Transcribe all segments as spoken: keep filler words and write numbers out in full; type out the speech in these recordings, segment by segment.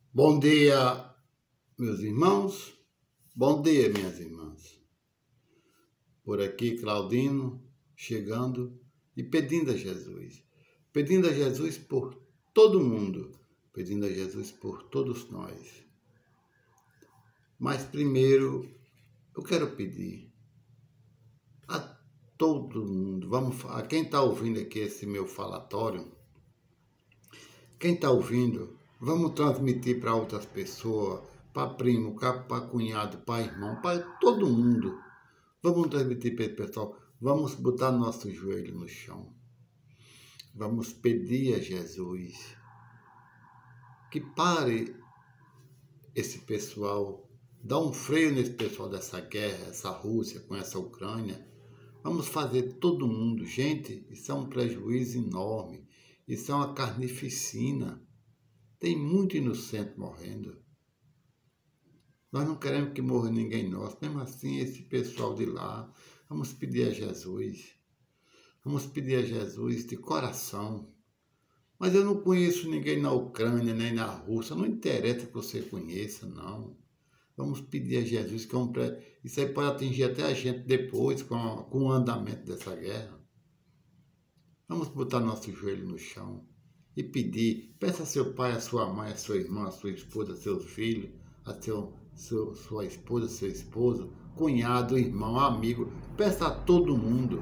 Bom dia, meus irmãos. Bom dia, minhas irmãs. Por aqui, Claudino, chegando e pedindo a Jesus. Pedindo a Jesus por todo mundo. Pedindo a Jesus por todos nós. Mas primeiro, eu quero pedir a todo mundo, vamos, a quem está ouvindo aqui esse meu falatório, quem está ouvindo, vamos transmitir para outras pessoas, para primo, para cunhado, para irmão, para todo mundo. Vamos transmitir para esse pessoal. Vamos botar nosso joelho no chão. Vamos pedir a Jesus que pare esse pessoal, dá um freio nesse pessoal dessa guerra, essa Rússia com essa Ucrânia. Vamos fazer todo mundo. Gente, isso é um prejuízo enorme. Isso é uma carnificina. Tem muito inocente morrendo. Nós não queremos que morra ninguém nosso. Mesmo assim, esse pessoal de lá, vamos pedir a Jesus. Vamos pedir a Jesus de coração. Mas eu não conheço ninguém na Ucrânia, nem na Rússia. Não interessa que você conheça, não. Vamos pedir a Jesus, que é um pré... isso aí pode atingir até a gente depois, com, a... com o andamento dessa guerra. Vamos botar nosso joelho no chão e pedir. Peça a seu pai, a sua mãe, a sua irmã, a sua esposa, a seus filhos, a seu, seu, sua esposa, seu esposo, cunhado, irmão, amigo. Peça a todo mundo.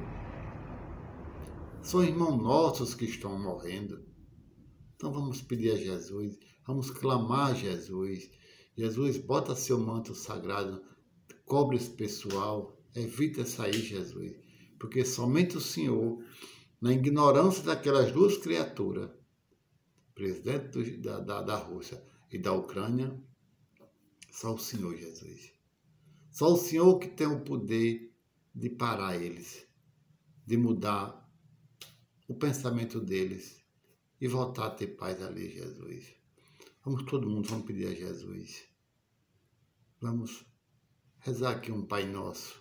São irmãos nossos que estão morrendo. Então vamos pedir a Jesus, vamos clamar a Jesus. Jesus, bota seu manto sagrado, cobre esse pessoal, evita sair, Jesus. Porque somente o Senhor, na ignorância daquelas duas criaturas, presidente do, da, da, da Rússia e da Ucrânia, só o Senhor, Jesus. Só o Senhor que tem o poder de parar eles, de mudar o pensamento deles e voltar a ter paz ali, Jesus. Vamos todo mundo, vamos pedir a Jesus. Vamos rezar aqui um Pai Nosso.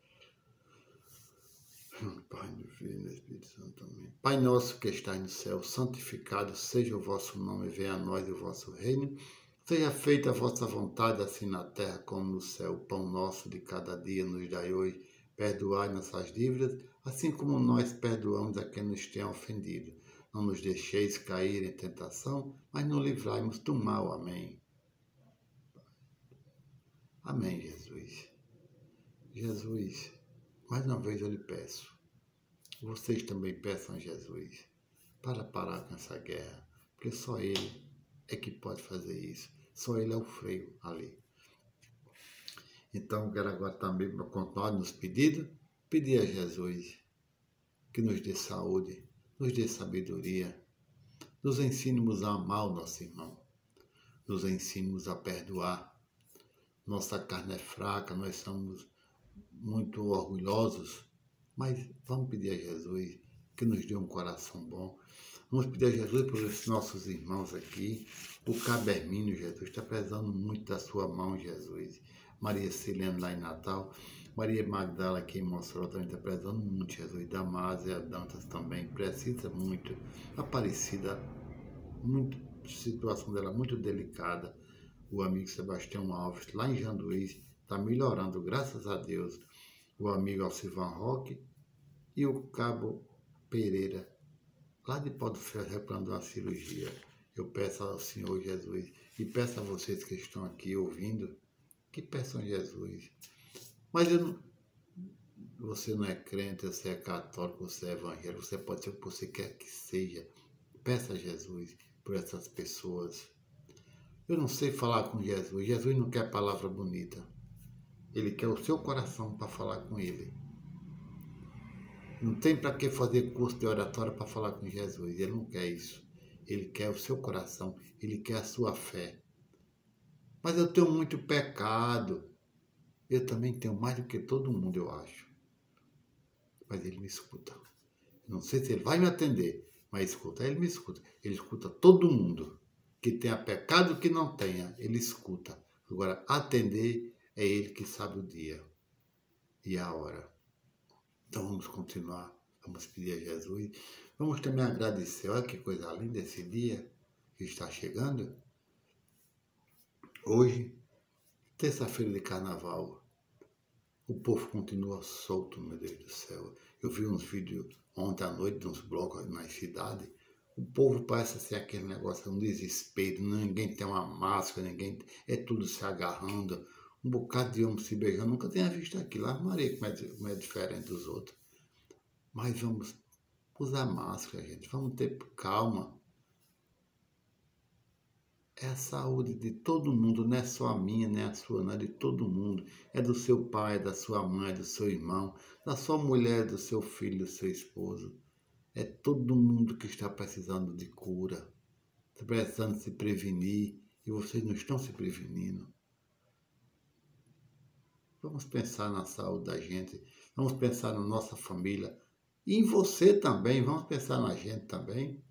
Pai do Filho e do Espírito Santo, amém. Pai nosso que estais no céu, santificado seja o vosso nome, venha a nós o vosso reino. Seja feita a vossa vontade, assim na terra como no céu. O pão nosso de cada dia nos dai hoje. Perdoai nossas dívidas, assim como nós perdoamos a quem nos tem ofendido. Não nos deixeis cair em tentação, mas nos livrai-nos do mal. Amém. Amém, Jesus. Jesus, mais uma vez eu lhe peço, vocês também peçam a Jesus para parar com essa guerra, porque só Ele é que pode fazer isso. Só Ele é o freio ali. Então, quero agora também, para continuar nos pedidos, pedir a Jesus que nos dê saúde, nos dê sabedoria, nos ensine-nos a amar o nosso irmão, nos ensine-nos a perdoar. Nossa carne é fraca, nós somos muito orgulhosos, mas vamos pedir a Jesus que nos dê um coração bom. Vamos pedir a Jesus por esses nossos irmãos aqui. O Cabo Hermínio, Jesus, está precisando muito da sua mão, Jesus. Maria Silene lá em Natal. Maria Magdala aqui em Mossoró também está precisando muito, Jesus. Damásia Dantas também precisa muito. Aparecida, muito, a situação dela muito delicada. O amigo Sebastião Alves, lá em Janduís, está melhorando, graças a Deus. O amigo Alcivan Roque e o Cabo Pereira, lá de Pó do Ferro, reparando uma cirurgia. Eu peço ao Senhor Jesus e peço a vocês que estão aqui ouvindo, que peçam a Jesus. Mas eu não, você não é crente, você é católico, você é evangélico, você pode ser o que você quer que seja. Peça a Jesus por essas pessoas. Eu não sei falar com Jesus. Jesus não quer palavra bonita. Ele quer o seu coração para falar com Ele. Não tem para que fazer curso de oratória para falar com Jesus. Ele não quer isso. Ele quer o seu coração. Ele quer a sua fé. Mas eu tenho muito pecado. Eu também tenho mais do que todo mundo, eu acho. Mas Ele me escuta. Não sei se Ele vai me atender, mas escuta. Ele me escuta. Ele escuta todo mundo. Que tenha pecado, que não tenha. Ele escuta. Agora, atender é Ele que sabe o dia e a hora. Então vamos continuar, vamos pedir a Jesus. Vamos também agradecer. Olha que coisa linda esse dia que está chegando. Hoje, terça-feira de carnaval, o povo continua solto, meu Deus do céu. Eu vi uns vídeos ontem à noite, de uns blocos na cidade. O povo parece ser aquele negócio, um desespero, ninguém tem uma máscara, ninguém, é tudo se agarrando, um bocado de homem se beijando. Nunca tinha visto aquilo. A Maria, como é, como é diferente dos outros. Mas vamos usar máscara, gente. Vamos ter calma. É a saúde de todo mundo, não é só a minha, nem a sua, não é de todo mundo. É do seu pai, da sua mãe, do seu irmão, da sua mulher, do seu filho, do seu esposo. É todo mundo que está precisando de cura, está precisando se prevenir e vocês não estão se prevenindo. Vamos pensar na saúde da gente, vamos pensar na nossa família e em você também, vamos pensar na gente também.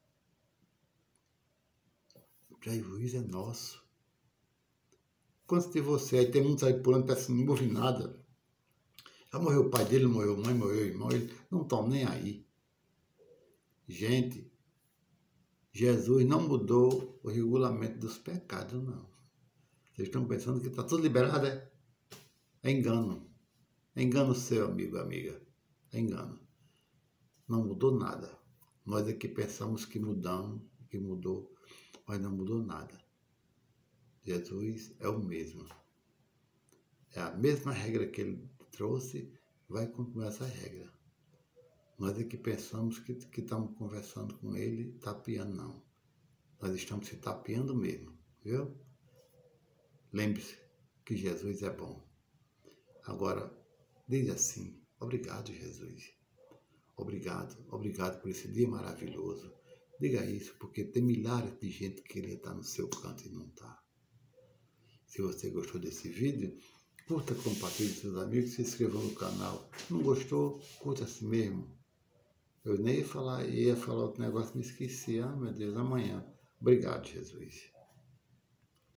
O prejuízo é nosso. Quantos de você aí, tem muitos aí pulando, parece que não morre nada. Já morreu o pai dele, morreu a mãe, morreu o irmão, eles não estão nem aí. Gente, Jesus não mudou o regulamento dos pecados, não. Vocês estão pensando que está tudo liberado, é? É engano. É engano seu, amigo, amiga. É engano. Não mudou nada. Nós é que pensamos que mudamos, que mudou, mas não mudou nada. Jesus é o mesmo. É a mesma regra que ele trouxe, vai continuar essa regra. Nós é que pensamos que, que estamos conversando com ele, tapeando, não. Nós estamos se tapeando mesmo, viu? Lembre-se que Jesus é bom. Agora, diz assim, obrigado, Jesus. Obrigado, obrigado por esse dia maravilhoso. Diga isso, porque tem milhares de gente que queria estar no seu canto e não está. Se você gostou desse vídeo, curta, compartilhe com seus amigos, se inscreva no canal. Não gostou? Curta assim mesmo. Eu nem ia falar, ia falar outro negócio, me esqueci. Ah, meu Deus, amanhã. Obrigado, Jesus.